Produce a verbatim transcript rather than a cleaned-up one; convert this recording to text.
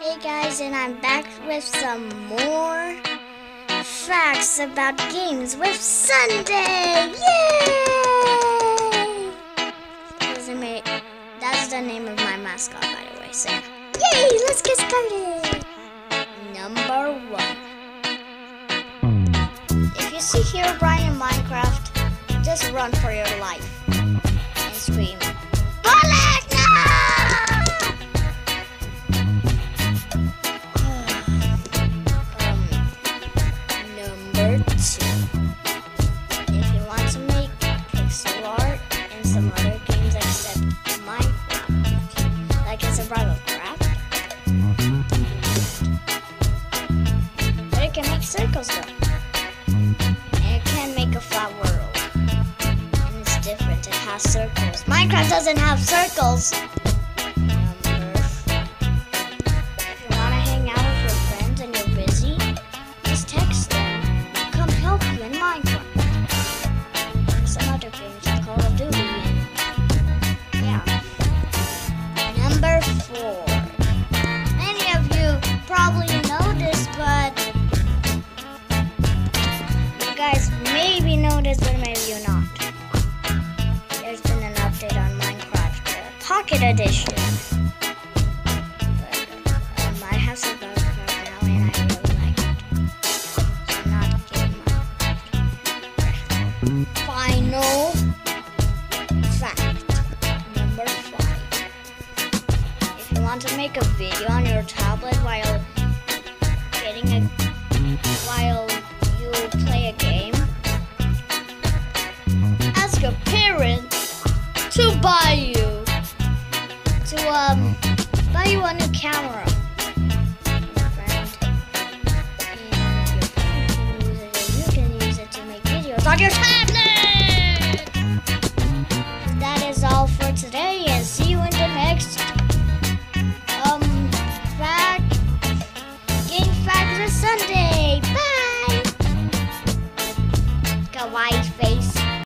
Hey guys, and I'm back with some more facts about games with Sunday! Yay! That's the name of my mascot, by the way, so yay! Let's get started! Number one. If you see Herobrine in Minecraft, just run for your life and scream, Bullet, no! If you want to make pixel art and some other games except Minecraft, like in Survival Craft, but it can make circles though, and it can make a flat world, and it's different. It has circles. Minecraft doesn't have circles. Number four. If you want to hang out with your friends and you're busy, just text them. Help you in Minecraft. Some other games like Call of Duty. And yeah. Number four. Many of you probably know this, but you guys maybe know this, but maybe you not. There's been an update on Minecraft uh, Pocket Edition. But um, I have Survival Craft now, and I really like it. Final fact, number five. If you want to make a video on your tablet while getting a while you play a game, ask your parents to buy you to um buy you a new camera. Your friend and your friend can use it, and you can use it to make videos on your tablet. That is all for today, and see you in the next um fact game fact this Sunday.